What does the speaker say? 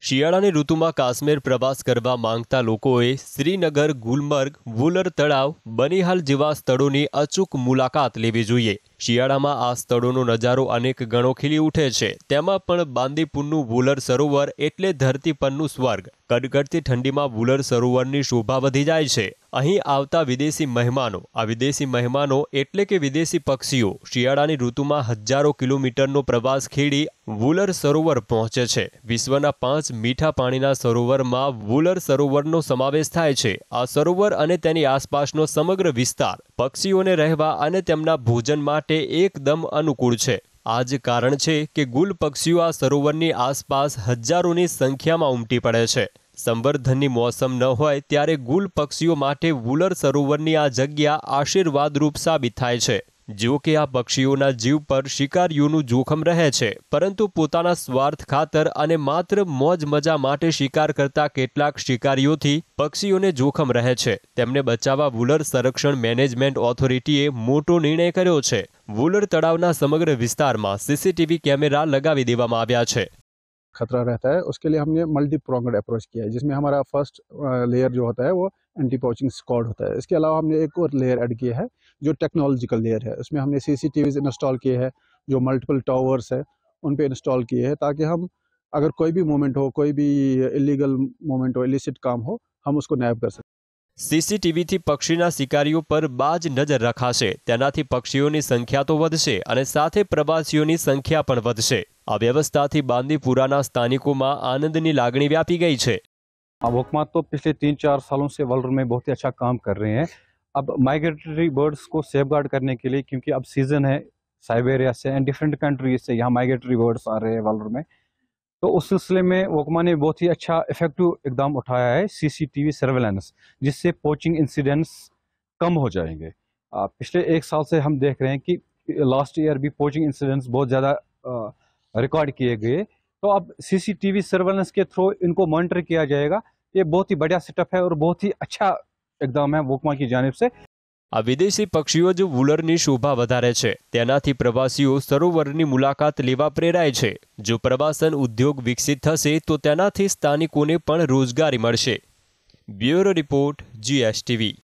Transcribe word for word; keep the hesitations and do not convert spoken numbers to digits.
શિયાળાની ઋતુમાં કાશ્મીર પ્રવાસ કરવા માંગતા લોકોએ શ્રીનગર, ગુલમર્ગ, વુલર તળાવ, બનિહાલ જેવા સ્થળોની અચૂક મુલાકાત લેવી જોઈએ। શિયાળામાં આ સ્થળોનો નજારો અનેક ગણો ખીલી ઉઠે છે। તેમાં પણ બાંદીપુરનું વુલર સરોવર એટલે ધરતી પરનું સ્વર્ગ। કડકડતી ઠંડીમાં વુલર સરોવરની શોભા વધી જાય છે। અહીં આવતા વિદેશી મહેમાનો આ વિદેશી મહેમાનો એટલે કે વિદેશી પક્ષીઓ શિયાળાની ઋતુમાં હજારો કિલોમીટરનો પ્રવાસ ખેડી વુલર સરોવર પહોંચે છે। વિશ્વના પાંચ મીઠા પાણીના સરોવરમાં વુલર સરોવરનો સમાવેશ થાય છે। આ સરોવર અને તેની આસપાસનો સમગ્ર વિસ્તાર પક્ષીઓને રહેવા અને તેમના ભોજન માટે એકદમ અનુકૂળ છે। આ જ કારણ છે કે ગુલ પક્ષીઓ આ સરોવરની આસપાસ હજારોની સંખ્યામાં ઉમટી પડે છે। સંવર્ધનની મોસમ ન હોય ત્યારે ગુલ પક્ષીઓ માટે વુલર સરોવરની આ જગ્યા આશીર્વાદરૂપ સાબિત થાય છે। જો કે આ પક્ષીઓના જીવ પર શિકારીઓનું જોખમ રહે છે, પરંતુ પોતાના સ્વાર્થ ખાતર અને માત્ર મોજ મજા માટે શિકાર કરતા કેટલાક શિકારીઓથી પક્ષીઓને જોખમ રહે છે। તેમને બચાવવા વુલર સંરક્ષણ મેનેજમેન્ટ ઓથોરિટીએ મોટો નિર્ણય કર્યો છે। વુલર તળાવના સમગ્ર વિસ્તારમાં સીસીટીવી કેમેરા લગાવી દેવામાં આવ્યા છે। खतरा रहता है, उसके लिए हमने मल्टी प्रोंग्ड अप्रोच किया है, जिसमें हमारा फर्स्ट लेयर जो होता है वो एंटी पोचिंग स्क्वाड होता है। इसके अलावा हमने एक और लेयर ऐड किया है जो टेक्नोलॉजिकल लेयर है। उसमें हमने सीसीटीवीज इंस्टॉल किए हैं, जो मल्टीपल टावर्स है उन पे इंस्टॉल किए हैं, ताकि हम अगर कोई भी मूवमेंट हो, कोई भी इलीगल मूवमेंट हो, इलिसिट काम हो, हम उसको नैब कर सकते। સીસીટીવીથી પક્ષીના શિકારીઓ પર બાજ નજર રખાશે। તેનાથી પક્ષીઓની સંખ્યા તો વધશે અને સાથે પ્રવાસીઓની સંખ્યા પણ વધશે। આ વ્યવસ્થાથી બાંદીપુરાના સ્થાનિકોમાં આનંદની લાગણી व्यापी गई છે। हुकूमत तो पिछले तीन चार सालों से वल्र में बहुत ही अच्छा काम कर रहे हैं। अब माइग्रेटरी बर्ड्स को सेफगार्ड करने के लिए, क्योंकि अब सीजन है साइबेरिया से एंड डिफरेंट कंट्रीज से यहाँ माइग्रेटरी बर्ड्स आ रहे हैं वल्र में, तो उस सिलसिले में हुकूमत ने बहुत ही अच्छा इफेक्टिव इकदाम उठाया है, सीसीटीवी सर्वेलेंस, जिससे पोचिंग इंसिडेंट्स कम हो जाएंगे। पिछले एक साल से हम देख रहे हैं कि लास्ट ईयर भी पोचिंग इंसिडेंट्स बहुत ज़्यादा रिकॉर्ड किए गए, तो अब सीसीटीवी सर्वेलेंस के थ्रू इनको मॉनिटर किया जाएगा। ये बहुत ही बढ़िया सेटअप है और बहुत ही अच्छा इकदाम है हुकूमत की जानिब से। આ વિદેશી પક્ષીઓ જ વુલરની શોભા વધારે છે। તેનાથી પ્રવાસીઓ સરોવરની મુલાકાત લેવા પ્રેરાય છે। જો પ્રવાસન ઉદ્યોગ વિકસિત થશે તો તેનાથી સ્થાનિકોને પણ રોજગારી મળશે। Bureau report, GSTV.